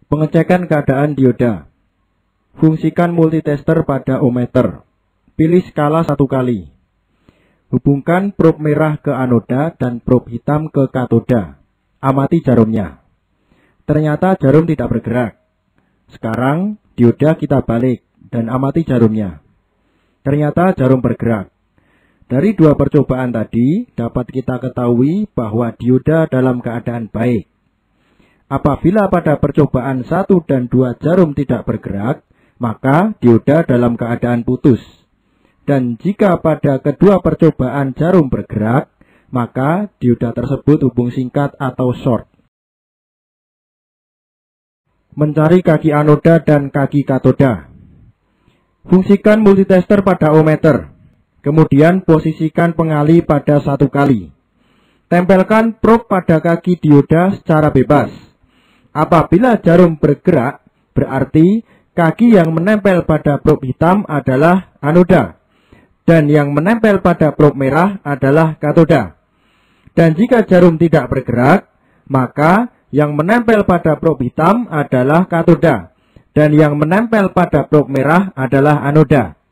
Pengecekan keadaan dioda. Fungsikan multitester pada ohmmeter. Pilih skala 1 kali. Hubungkan probe merah ke anoda dan probe hitam ke katoda. Amati jarumnya. Ternyata jarum tidak bergerak. Sekarang dioda kita balik dan amati jarumnya. Ternyata jarum bergerak. Dari dua percobaan tadi dapat kita ketahui bahwa dioda dalam keadaan baik. Apabila pada percobaan 1 dan 2 jarum tidak bergerak, maka dioda dalam keadaan putus. Dan jika pada kedua percobaan jarum bergerak, maka dioda tersebut hubung singkat atau short. Mencari kaki anoda dan kaki katoda. Fungsikan multitester pada ohmmeter. Kemudian posisikan pengali pada 1 kali. Tempelkan probe pada kaki dioda secara bebas. Apabila jarum bergerak, berarti kaki yang menempel pada probe hitam adalah anoda, dan yang menempel pada probe merah adalah katoda. Dan jika jarum tidak bergerak, maka yang menempel pada probe hitam adalah katoda, dan yang menempel pada probe merah adalah anoda.